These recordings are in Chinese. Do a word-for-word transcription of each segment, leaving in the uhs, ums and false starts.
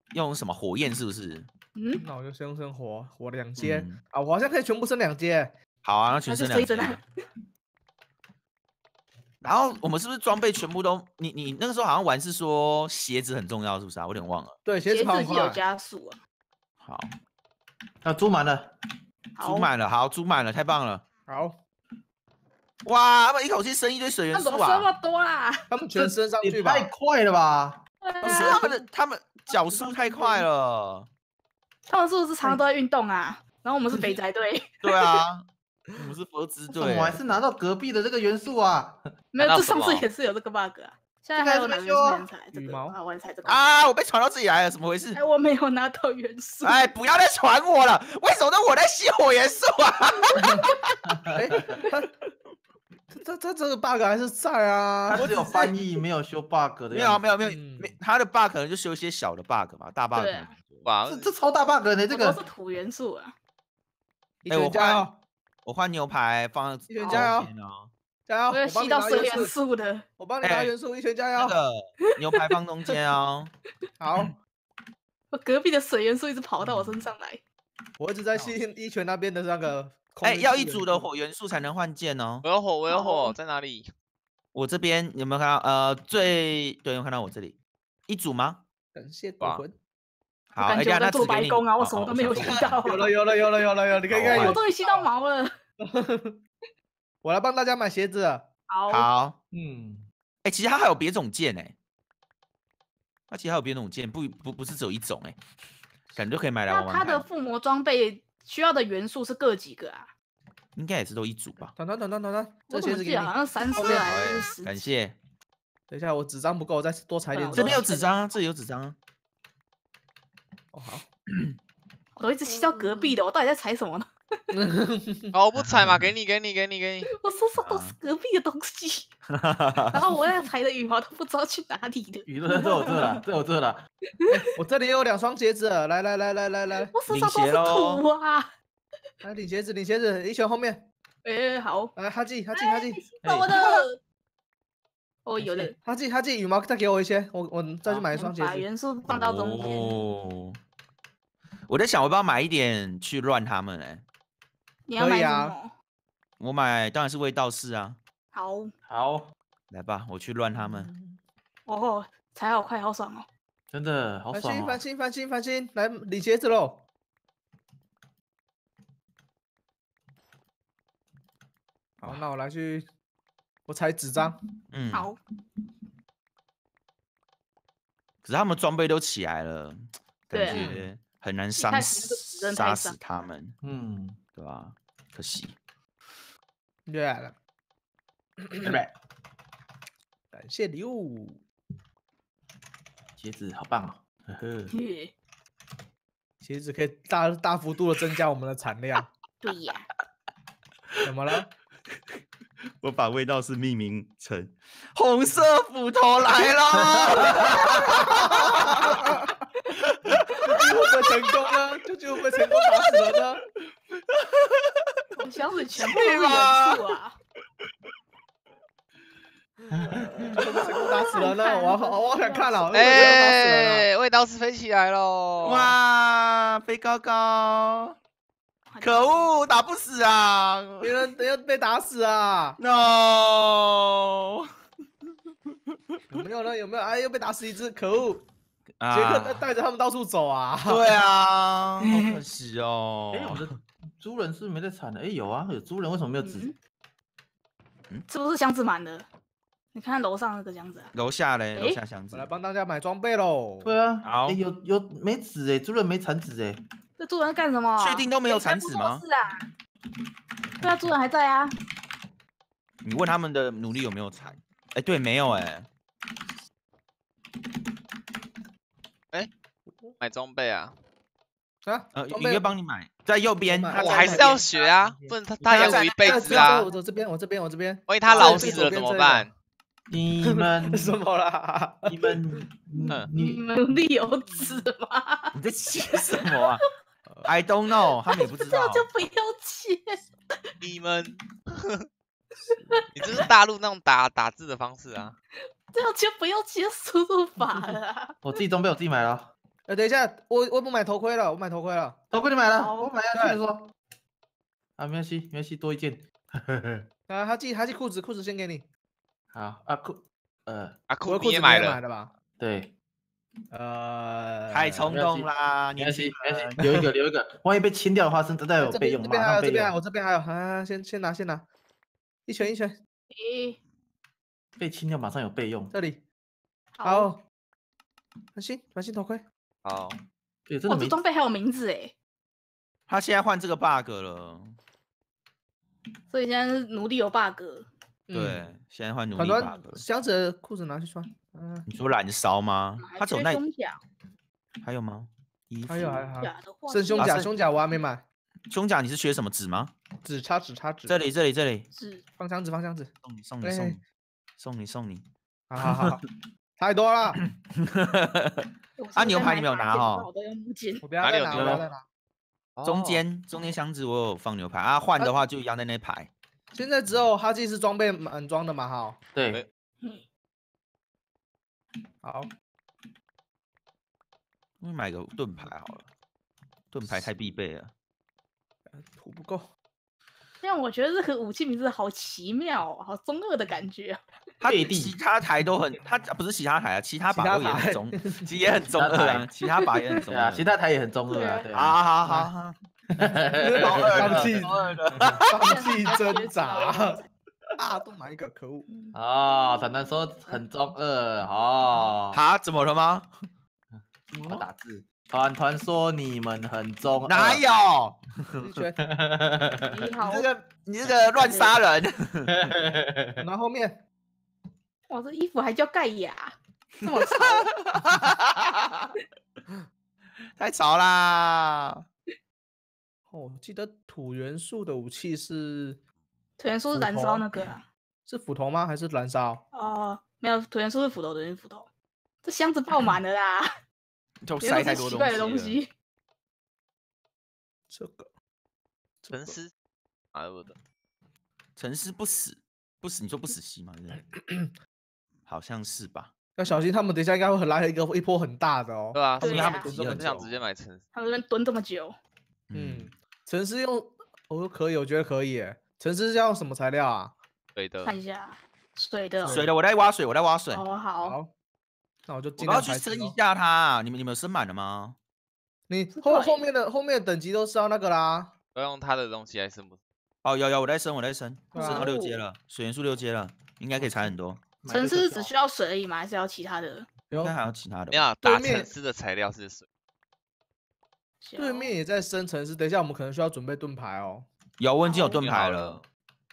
用什么火焰是不是？ 嗯， 那我就先生火火两阶、 嗯、 啊，我好像可以全部升两阶。 好啊，那全升两阶。 啊、 然后我们是不是装备全部都？你你那个时候好像玩是说鞋子很重要，是不是啊？我有点忘了。 对，鞋子跑很快有加速啊。 好， 啊，租满了， 租满了，好，租满了，太棒了。 好， 哇，他们一口气升一堆水元素啊！ 怎么这么多啦？ 他们全升上去吧？ 太快了吧！ 不是他们的，他们脚速太快了。 他们是不是常常都在运动啊？然后我们是肥宅队。 对啊，我们是佛之队。 我还是拿到隔壁的这个元素啊？ 没有，这上次也是有这个 bug 啊。现在还有哪个元素能采？ 羽毛啊，我采这个啊！我被传到这里来了，怎么回事？ 哎，我没有拿到元素。 哎，不要再传我了！为什么都我在吸火元素啊？ 哎，他他这个 bug 还是在啊， 他只有翻译，没有修 bug 的。 没有没有没有没，他的 bug 可能就修一些小的 bug 嘛，大 bug。 哇，这这超大 bug 呢，这个都是土元素啊。 哎，我换我换牛排放一拳加油！加油！ 我要吸到水元素的， 我帮你拿元素，一拳加油！ 那个牛排放中间哦。 好， 我隔壁的水元素一直跑到我身上来。 我一直在吸一拳那边的那个。 哎，要一组的火元素才能换剑哦。 我有火，我有火，在哪里？ 我这边有没有看到？呃，最对，有看到我这里一组吗？ 感谢鬼魂。 好， 感觉我在做白工啊，我什么都没有吸到。 有了有了有了有了有了，你看看， 我终于吸到毛了。 我来帮大家买鞋子。 好， 好， 嗯， 哎，其实它还有别种剑哎，它其实还有别种剑，不不不是只有一种哎，感觉可以买来玩玩。 那它的附魔装备需要的元素是各几个啊？ 应该也是都一组吧。 等等等等等等，这鞋子给你，好像三十还是十。 感谢。 等一下，我纸张不够，再多裁点。 这边有纸张，这里有纸张。 哦好， 我都一直吸到隔壁的，我到底在踩什么呢？ 好，我不踩嘛，给你，给你，给你，给你。 我身上都是隔壁的东西，然后我要踩的羽毛都不知道去哪里的。 羽毛在我这了，在我这了。 我这里有两双鞋子，来来来来来来， 我身上都是土啊！ 来领鞋子，领鞋子，一拳后面。 哎，好， 来哈记哈记哈记， 我的。哦，有了。 哈记哈记，羽毛再给我一些，我我再去买一双鞋子。 把元素放到中间。 哦。我在想，我要不要买一点去乱他们哎？ 你要买什么？ 我买当然是味道士啊。 好， 好， 来吧，我去乱他们。 哦，踩好快，好爽哦！ 真的好爽哦！ 翻新翻新翻新，来领鞋子喽！好，那我来去，我踩纸张。 嗯， 好。 可是他们装备都起来了，感觉很难杀死杀死他们。 嗯， 对吧？可惜。 又来了，感谢礼物。 鞋子好棒哦！呵呵。 鞋子可以大大幅度的增加我们的产量。 对呀。 怎么了？ 我把味道是命名成红色斧头来了。会不会成功呢？究竟会不会成功打死人呢？ 我箱子全部都是元素啊！ 会不会成功打死人呢？我好，我好想看了。 哎，味道是飞起来喽！ 哇，飞高高！可恶，打不死啊！ 别人要被打死啊 ！No！ 有没有呢？有没有？哎，又被打死一只，可恶！ 啊、 杰克带着他们到处走啊！ 对啊，好可惜哦。 哎，我的猪人是不是没在产的？哎，有啊，有猪人，为什么没有纸？ 嗯，是不是箱子满了？你看楼上那个箱子。 楼下嘞，楼下箱子。 我来帮大家买装备喽。 对啊， 好， 有有没纸哎，猪人没产纸哎。 这猪人干什么？ 确定都没有产纸吗？ 是啊。对啊，猪人还在啊。 你问他们的努力有没有产？哎，对，没有哎。 哎，买装备啊？ 啊， 呃，雨月帮你买，在右边。 我还是要学啊，不能他他养我一辈子啊。 我这边，我这边，我这边。 万一他老死了怎么办？ 你们什么啦？ 你们， 你们努力有纸吗？ 你在切什么啊 ？I don't know， 他们也不知道。 这样就不要切。 你们，你这是大陆那种打打字的方式啊。 这样就不要切输入法了。 我自己装备我自己买了。 呃，等一下，我我不买头盔了，我买头盔了。 头盔你买了， 好我买下去的说。啊，没关系，没关系，多一件。 啊，他寄他寄裤子，裤子先给你。 好啊，裤，呃， 啊， 我的裤子你裤你也买了， 也买了吧？ 对， 呃， 太冲动啦， 没关系， 年轻没关人系，留一个，留一个，万一被清掉的话，是代有这备用， 边这边还有， 马上备这边还有， 用。 这边还有，啊，先先拿先拿，一拳一拳， 诶， 被清掉马上有备用。 这里。 好， 好，繁星繁星头盔。 好， 对，真哦， 的没这装备还有名字哎， 他现在换这个 bug 了， 所以现在是奴隶有 bug。 对， 嗯， 现在换奴团隶 bug 团了。 箱子的裤子拿去穿。嗯， 你说燃烧吗？ 还他走那缺胸甲， 还有吗？衣服还有还有还有， 甲的话剩胸甲啊剩胸甲我还没买， 胸甲你是缺什么纸吗？ 纸插纸插纸。 这里这里这里， 是放箱子放箱子。 送你送你哎送你送你送你。 好好好好，太多了， 啊牛排你没有拿哦我都用木剑。 我不要再拿， 哪里有牛我不要再拿。 中哦间中间箱子我有放牛排啊，换的话就一样在那排。 现在只有哈基是装备满装的嘛，哈。 对， 嗯好， 我买个盾牌好了，盾牌太必备了。 土不够。 但我觉得这个武器名字好奇妙哦，好中二的感觉啊。 他贝蒂其他台都很，他不是其他台啊，其他其他把都也台很中，其实也很中二啊，其他把也很中对啊， 二。 其他台也很中二啊， 对对啊。 啊，好好好，超二的放弃超二的。 放弃挣扎啊！都买一个，可恶！ 哦，坦坦说很中二哦。 哈，怎么了吗？ 我打字。团团说你们很中二。 哪有？ 一拳， 你好你，这个你这个乱杀人。 然后后面哇，这衣服还叫盖亚，这么潮。 太吵啦！ 哦，我记得土元素的武器是土元素是燃烧那个啊。 是斧头吗？还是燃烧？ 哦，没有，土元素是斧头，土元素是斧头。这箱子爆满了啦， 就原来塞太多是奇怪的东西了。 东西。 这个这个沉思啊，我的沉思不死，不死，你说不死西吗？对不对好像是吧？ 要小心，他们等一下应该会来一个一波很大的哦对。啊， 对啊所以他们蹲这么久我就想直接买沉思。 他们这边蹲这么久， 嗯，城市用哦可以，我觉得可以耶。城市是要用什么材料啊？ 对的， 看一下水的哦。 水的我在挖水，我在挖水。 哦，好， 好，那我就我要尽量去升一排挤咯。 下它。你们你们有升满了吗？ 你知道耶后后面的后面的等级都是要那个啦。 要用他的东西还是什么？ 哦，有有，我在升，我在升， 对啊升到六阶了，水元素六阶了，应该可以踩很多。 城市只需要水而已吗？还是要其他的？ 有应该还有其他的没有啊，打对面沉思的材料是水。 对面也在升城市，等一下我们可能需要准备盾牌哦。 有，我已经有好盾牌好了。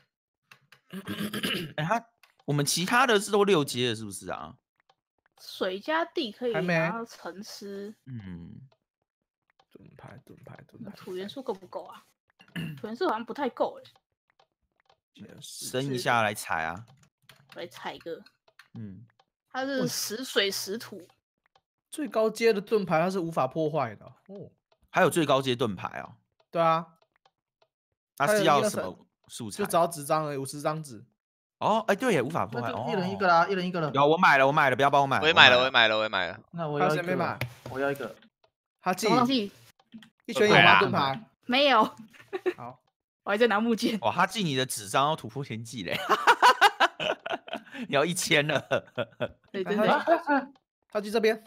哎，他我们其他的是都六阶了，是不是啊？ 水加地可以还没拿到沉思， 嗯， 盾牌盾牌盾牌， 土元素够不够啊？土元素好像不太够哎， 升一下来踩啊。 我来踩一个， 嗯， 它是十水十土， 最高阶的盾牌它是无法破坏的哦。 还有最高阶盾牌哦。 对啊， 它还有是要什一二三么素材就？找纸张而已，五十张纸。 哦，哎，对耶，无法破坏。 那就哦， 一人一个啦，一人一个了。 有，我买了，我买了，不要帮我买。 我也买了，我也买了，我也买了。 还那我要一个有谁没买？ 我要一个。 哈记什么东西一拳有盾牌啊吗？盾牌。 没有？ 好， 我还在拿木剑。 哇，他记你的纸张要突破天际嘞，你要一千了。 对对啊对， 哈哈记这边。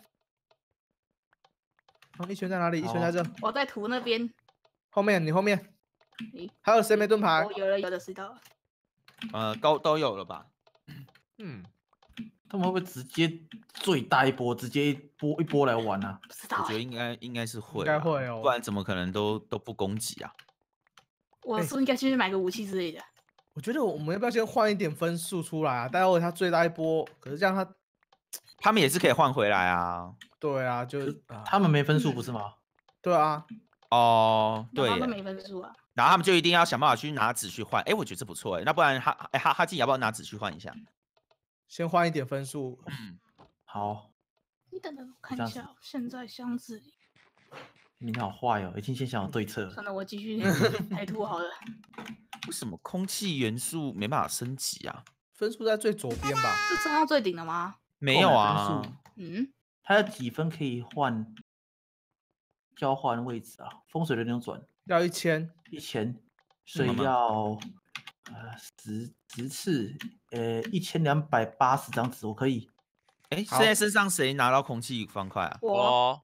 哦，一拳在哪里？一拳在这。 我在图那边。 后面，你后面咦， 还有谁没盾牌哦，？有了有的知道了。 呃，都都有了吧？ 嗯， 他们会不会直接最大一波，直接一波一波来玩啊？ 不知道欸， 我觉得应该应该是会， 应该会哦不然怎么可能都都不攻击啊？ 我哎是不是应该先去买个武器之类的？ 我觉得我们要不要先换一点分数出来啊？待会他最大一波，可是这样他， 他们也是可以换回来啊。 对啊，就啊他们没分数不是吗？ 对啊， 哦，对耶， 他都没分数啊。 然后他们就一定要想办法去拿纸去换。哎，我觉得这不错哎，那不然哈哎哈哈记要不要拿纸去换一下？ 先换一点分数。 好， 你等等，我看这样子一下哦，现在箱子里， 你好坏哦，已经先想好对策了。 算了，我继续排图好了。 为什么空气元素没办法升级啊？ 分数在最左边吧？ 是升到最顶了吗？ 没有购买啊分数， 嗯， 他有几分可以换交换位置啊，风水轮流转， 要一千， 一千，所以慢慢要呃十十次，呃一千两百八十张纸，我可以。 哎， 好现在身上谁拿到空气方块啊？ 我我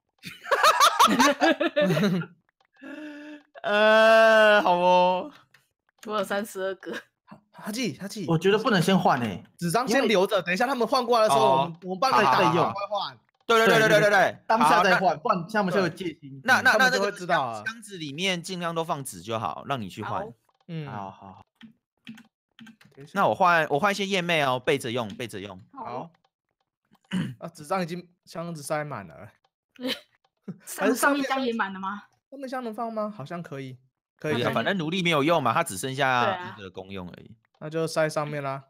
呃，好哦。 我有三十二个， 哈记哈记， 我觉得不能先换诶， 纸张因为先留着，等一下他们换过来的时候，我们哦我们帮好好你打好赶快换。 对对对对对对对， 当下好那再换，不然像他们就有戒心。 那那那那他们就会个知道啊箱子里面尽量都放纸就好，让你去换好。 嗯， 好好好， 那我换我换一些燕妹哦，备着用，备着用。 好。啊，纸张已经箱子塞满了， 上上一张也满了吗？ 他们箱能放吗？好像可以，可可以啊， 以可以， 反正奴隶没有用嘛，它只剩对下啊一个功用而已。 那就塞上面啦。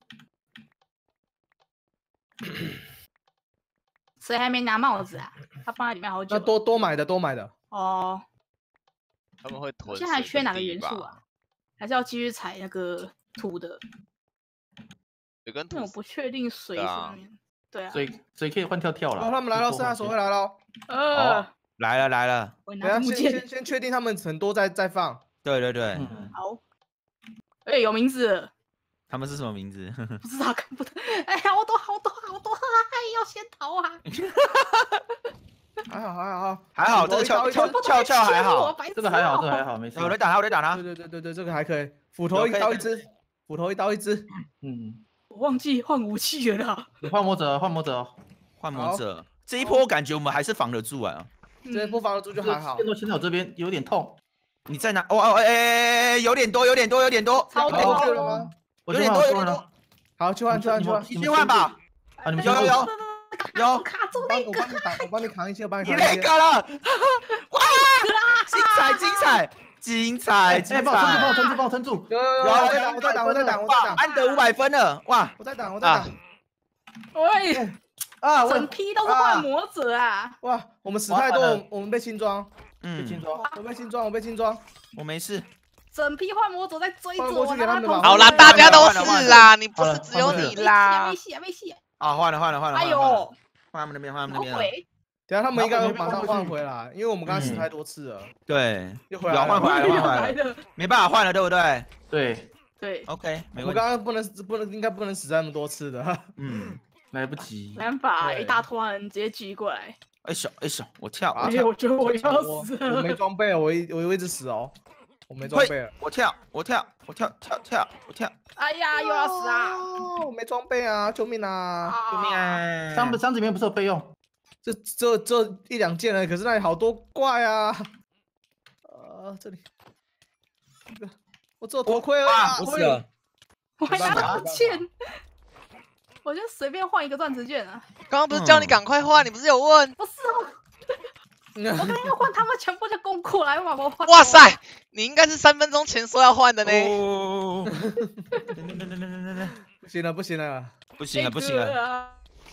谁还没拿帽子啊？他放在里面好久了。 那多多买的多买的， 哦， 他们会囤。 现在还缺哪个元素啊？？还是要继续采那个土的？ 有跟土因为我不确定水对啊上面。对啊。 水水可以换跳跳哦， 了。 他们来了， 多换圣诞手会来了。 呃， 来了来了， 我等下拿木剑先先。先确定他们很多再再放。 对对对， 嗯， 好。哎，有名字了， 他们是什么名字？ 不知道看不到。哎，好多好多好多，哎，要先逃啊！ 还好还好还好还好这个斧头翘一刀一只翘翘翘还好， 白痴这个还好， 哦这个还好，没事。 我在打他，我在打他对。对对对对，这个还可以。斧头一刀一只，斧头一刀一只。 嗯， 我忘记换武器了啦。 你换魔者，换魔者哦。 换魔者，这一波感觉我们还是防得住啊。 嗯这不防得住就还好电。动牵在我这边有点痛， 你在哪？哦哦哎哎哎，有点多，有点多，有点多， 超要多过去了吗？ 我有点多，有先换我了点多。。 好，去换去换去换。 你去换吧。 啊，你们有有有有， 卡住我帮那个。 我帮你挡，我帮你扛一些，我帮你你扛一些。 那个了，哇！精彩精彩精彩哎， 精帮我撑住，帮我彩！ 撑住，帮我撑住。 有有有， 有我在挡，我在挡，我在挡，我在哇， 挡， 安得五百分了，哇！ 我在挡，我在挡。 喂， 啊，我整批都是幻魔者啊！ 哇，我们死太多， 完了我我们被新装， 嗯， 轻装。 我被新装，我被新装。 我没事。 整批幻魔者在追着换过我， 去给他们吧好啦， 换了大家都换了换了是啦，你不好了是只有换了你啦没。戏啊，没戏啊！ 啊，换了换了换了。 哎换了换了呦， 换他们那边，换他们那边了。 好鬼！ 等下他们应该会马上然后我们换回来，因为我们刚刚死太多次了， 对， 又回来了。 有换回来了， 又换回来了， 来了， 没办法换了，对不对对， 对， ？OK，没我们问题。 刚刚不能不能应该不能死那么多次的。 嗯， 来不及。 没办法， 对一大团直接聚过来。 哎手哎手，我跳， 啊我跳， 哎呦，我觉得我要我死我没了。 装备，我一我一直死哦，我没装备了。 我跳，我跳，我跳跳跳，我跳， 哎呀，又要死啊！ 哦！我没装备啊！救命啊！ 救命啊！ 箱子箱子里面不是有备用？ 这这这一两件了，可是那里好多怪啊！呃，这里，这个我只有头盔而已啊！ 啊。 我死了。 我还拿没办法到剑，我就随便换一个钻石剑啊！ 刚刚不是叫你赶快换，你不是有问？ 不是哦，我刚刚要换，他们全部就攻过来，我把我换。 哇塞，你应该是三分钟前说要换的呢。 哦，等等等等等等等， 不行了，不行了！ 不行了，不行了。 了！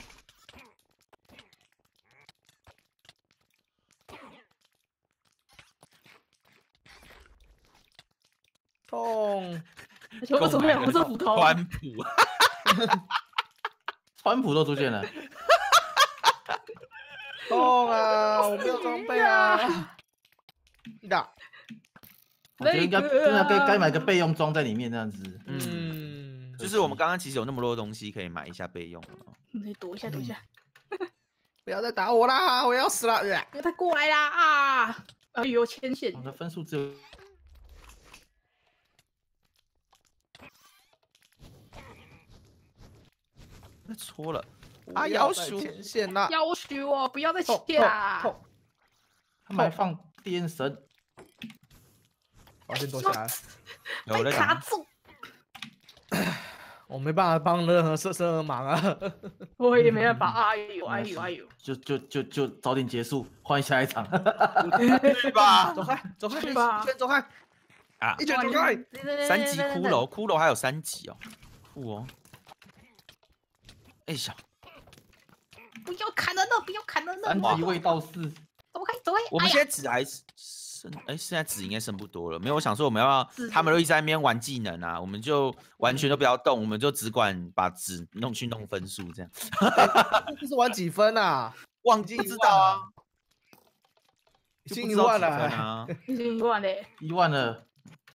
痛！ 而且我怎么有我这斧头？ 川普， 川普都出现了。 痛啊！我没有装备啊！一打， 我觉得应该那个真的该啊该买个备用装在里面这样子。 嗯， 嗯， 就是我们刚刚其实有那么多东西可以买一下备用。 你躲一下，躲一下， 不要再打我啦！我要死了！呃别再过来啦啊！哎呦，牵线我，的分数只有那戳了， 啊， 啊要要求前线啦！ 要许我不要再痛切啦！ 痛！ 他们还放电神， 我先躲起来， 有在打， 被卡住， 我没办法帮任何射射忙啊！ 我也没办法。哎呦，哎呦，哎呦！ 就就就就早点结束，换下一场。 对吧？ 走开，走开， 是吧一拳走开， 啊一，拳走开！ 三级骷髅，骷髅还有三级哦，酷哦。哎呀， 不要砍人了，不要砍人了！ 三级未到四， 走开，走开！ 我们哎呀现在纸还剩，哎，现在纸应该剩不多了。没有，我想说我们要纸， 他们都一直在那边玩技能啊，我们就完全都不要动，我们就只管把纸弄去弄分数这样。 这是玩几分啊？ 忘记不知道啊， 已经就不知道几一万了分啊。 已经一万嘞， 一万了，